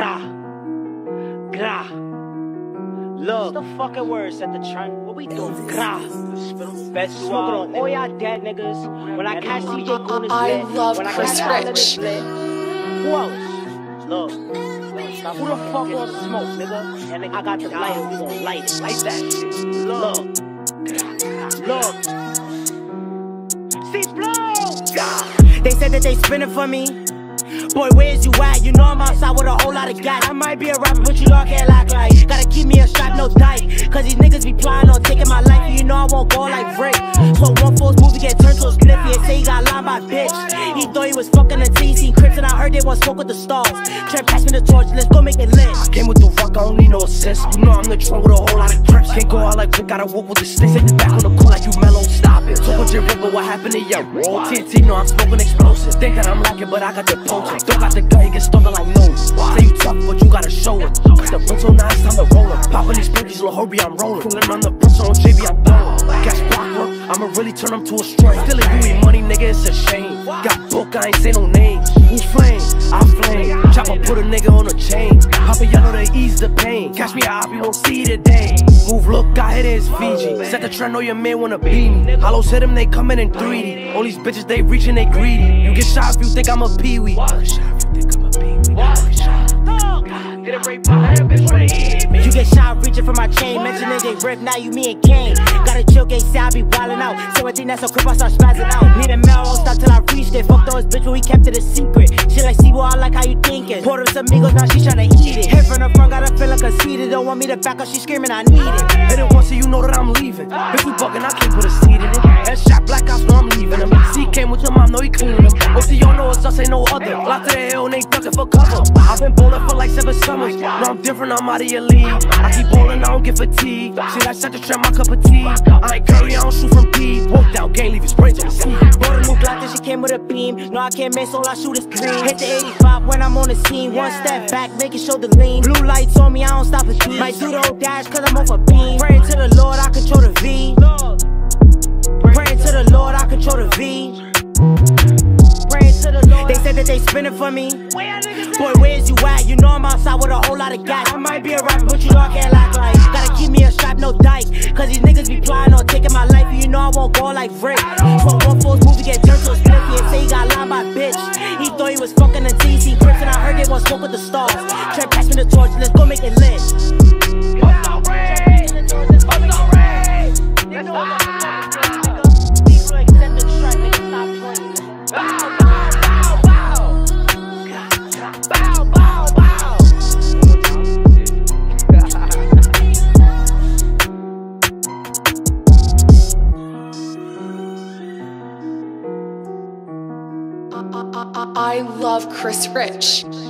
Gra. Look, what's the fucking word? Set the trend. What we doing? Gra. Best smoking on all y'all dead niggas. When I catch CJ Goon is I lit. love When I Chris catch Rich. Who else? Look. Now who the fuck wants smoke, nigga? And I got the lighter, we gon' light it. Light that shit. Look. Look. See blow. They said that they spinning for me. Boy, where's you at? You know I'm outside with a whole lot of gas. I might be a rapper, but you all can't act like. Gotta keep me a strap, no dyke. Cause these niggas be plotting on taking my life. And you know I won't go like Rick. So one false movie get turned to a spliffy and say he got lined by bitch. He thought he was fucking a T, seen Crips, and I heard they want smoke with the stars. Trent, pass me the torch, let's go make it lit. I came with the rock, I don't need no assist. You know I'm the trunk with a whole lot of grips. Can't go out like Vic, gotta walk with the sticks. Take the back on the court like you mellow, stop it. Talk with your rip, but what happened to your roll? TNT, know I'm smoking explosive. Think that I'm lacking, but I got the potent. Don't got the gut, it gets stalking like no. Say you tough, but you gotta show it. The rental now, it's time to roll it. Poppin' these sprinkies, little hurry, I'm rolling. Pulling on the brush on JB, I'm blowing. Cash block, I'ma really turn them to a string. Stealing you ain't money, nigga, it's a shame. Got book, I ain't say no names. Who flame? I flame. Chopper put a nigga on a chain. Papa yellow to ease the pain. Catch me out, you won't see today. Move, look, I hit his Fiji. Set the trend, know your man wanna beat me. Hollows hit him, they coming in 3D. All these bitches, they reaching, they greedy. You get shot if you think I'm a peewee. You get shot reaching for my chain. Mentioning they rip, now you me and Kane. Gotta chill, gay, say I be wildin' out. So I think that's so crip, I start spazzing out. Need a mail, won't stop till I reached it. Fuck those bitch, but we kept it a secret. Shit like C-boy, I like how you thinking. Poured up some amigos, now she tryna eat it. Hit from the front, gotta feel like a conceited. Don't want me to back up, she screaming, I need it. Hit it once so you know that I'm leaving. If you bugging, I can't put a seat in it. Headshot, black ops, know I'm leaving him. C came with your mom, know he cleaning him. OT, you know it's us, ain't no other. Lock to the hill, and ain't ducking for cover. I've been bowling for like 7 summers. Now I'm different, I'm out of your league. I keep bowling, I don't get fatigued. See, I set the trend, my cup of tea. I ain't Curry, I don't shoot from P. Walk down, game, leave his brains on the seat. Bought a new Glock, and she came with a beam. No, I can't miss, all I shoot is green. Hit the 85 when I'm on the scene. One step back, make it show the lean. Blue lights on me, I don't stop a beat. Might do the whole dash, cause I'm off a beam. Praying to the Lord, I control the V. Praying to the Lord, I control the V. Praying to the Lord. They said that they spinning for me. Boy, where's you at? You know I'm outside with a whole lot of gas. I might be a rapper, but you know I can't act like. Gotta keep me a strap, no dyke. Cause these niggas be plotting on taking my life. And you know I won't go like Rick. So one false movie get turned to a spliffy and say he got lined by bitch. He thought he was fucking a DC Crips, and I heard they want smoke with the stars. Trent, pass me the torch, let's go make it lit. I love Chris Rich.